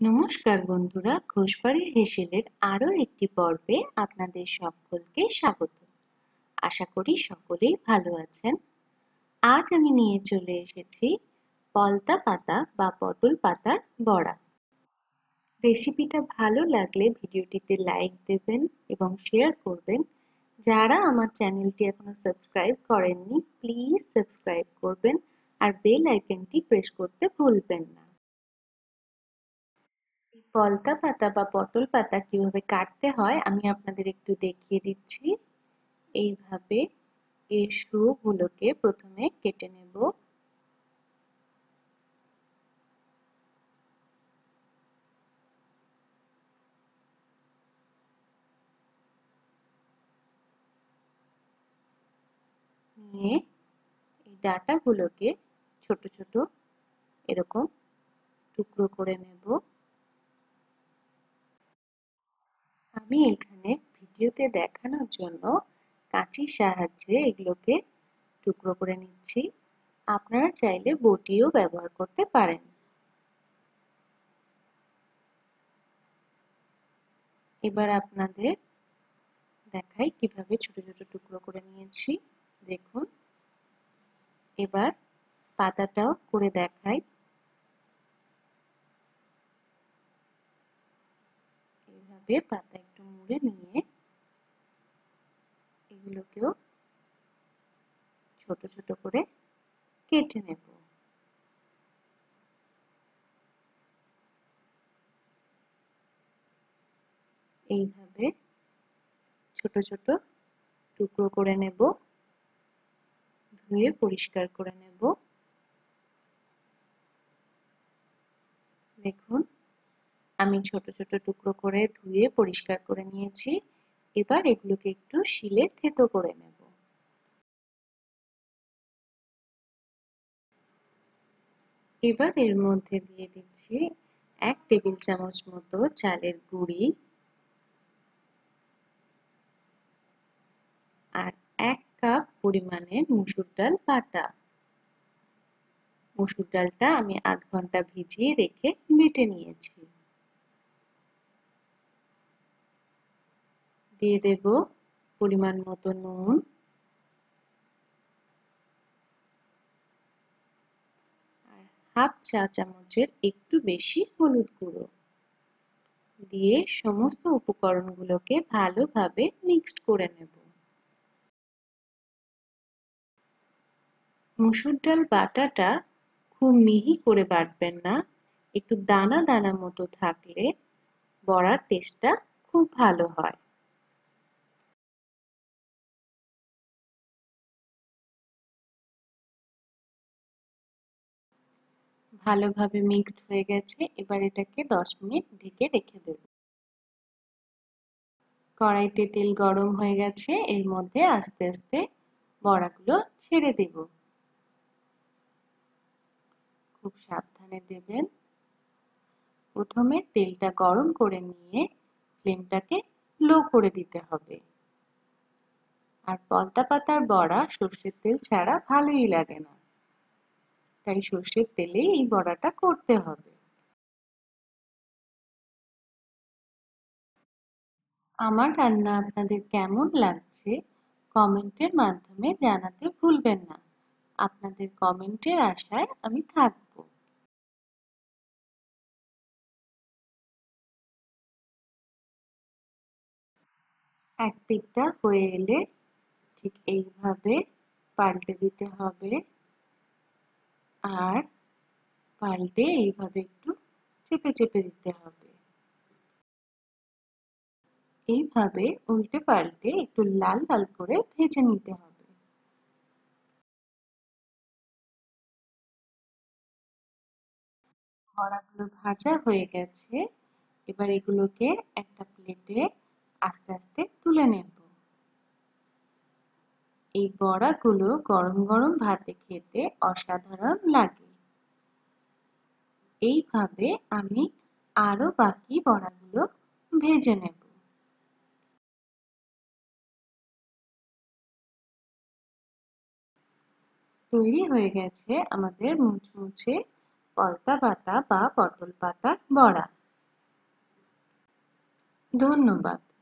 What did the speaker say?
নমস্কার বন্ধুরা, ঘোষবাড়ির হেসেলের আরও একটি পর্বে আপনাদের সকলকে স্বাগত। আশা করি সকলেই ভালো আছেন। আজ আমি নিয়ে চলে এসেছি পলতা পাতা বা পটল পাতার বড়া। রেসিপিটা ভালো লাগলে ভিডিওটিতে লাইক দেবেন এবং শেয়ার করবেন। যারা আমার চ্যানেলটি এখনো সাবস্ক্রাইব করেননি, প্লিজ সাবস্ক্রাইব করবেন আর বেল আইকনটি প্রেস করতে ভুলবেন না। পলতা পাতা বা পটল পাতা কিভাবে কাটতে হয় আমি আপনাদের একটু দেখিয়ে দিচ্ছি। এইভাবে এর শুঁড়োগুলোকে প্রথমে কেটে নেব। নিয়ে এই ডাঁটাগুলোকে ছোট ছোট এরকম টুকরো করে নেব। আমি এখানে ভিডিওতে দেখানোর জন্য কাঁচির সাহায্যে এগুলোকে টুকরো করে নিচ্ছি। আপনারা চাইলে বটিও ব্যবহার করতে পারেন। এবার আপনাদের দেখাই কিভাবে ছোট ছোট টুকরো করে নিয়েছি। দেখুন, এবার পাতাটাও করে দেখাই। এইভাবে পাতা একটু মুড়ে নিয়ে এগুলোকেও ছোট ছোট করে কেটে নেব। এইভাবে ছোট ছোট টুকরো করে নেব, ধুয়ে পরিষ্কার করে নেব। দেখুন, আমি ছোট ছোট টুকরো করে ধুয়ে পরিষ্কার করে নিয়েছি। এবার এগুলোকে একটু শিলে থেতো করে নেব। এবার এর মধ্যে দিয়ে দিচ্ছি 1 টেবিল চামচ মতো চালের গুঁড়ি আর 1 কাপ পরিমাণে মসুর ডাল বাটা। মসুর ডালটা আমি আধ ঘন্টা ভিজিয়ে রেখে বেটে নিয়েছি। দিয়ে দেব পরিমাণ মতো নুন, আর হাফ চা চামচের একটু বেশি হলুদ গুঁড়ো দিয়ে সমস্ত উপকরণগুলোকে ভালোভাবে মিক্সড করে নেব। মসুর ডাল বাটাটা খুব মিহি করে বাটবেন না, একটু দানা দানা মতো থাকলে বড়ার টেস্টটা খুব ভালো হয়। ভালোভাবে মিক্সড হয়ে গেছে। এবার এটাকে 10 মিনিট ঢেকে রেখে দেব। কড়াইতে তেল গরম হয়ে গেছে, এর মধ্যে আস্তে আস্তে বড়াগুলো ছেড়ে দেব। খুব সাবধানে দেবেন। প্রথমে তেলটা গরম করে নিয়ে ফ্লেমটাকে লো করে দিতে হবে। আর পলতা পাতার বড়া সর্ষের তেল ছাড়া ভালোই লাগে না, তাই সর্ষের তেলেই এই বড়াটা করতে হবে। আমার রান্না আপনাদের কেমন লাগছে কমেন্টের মাধ্যমে জানাতে ভুলবেন না। আপনাদের কমেন্টের আশায় আমি থাকবো। এক দিকটা হয়ে এলে ঠিক এইভাবে পাল্টে দিতে হবে, আর পাল্টে এইভাবে একটু চেপে চেপে দিতে হবে। এইভাবে উল্টে পাল্টে একটু লাল লাল করে ভেজে নিতে হবে। বড়াগুলো ভাজা হয়ে গেছে। এবার এগুলোকে একটা প্লেটে আস্তে আস্তে তুলে নেব। এই বড়াগুলো গরম গরম ভাতে খেতে অসাধারণ লাগে। এইভাবে আমি আরো বাকি বড়াগুলো ভেজে নেব। তৈরি হয়ে গেছে আমাদের মুচমুচে পলতা পাতা বা পটল পাতার বড়া। ধন্যবাদ।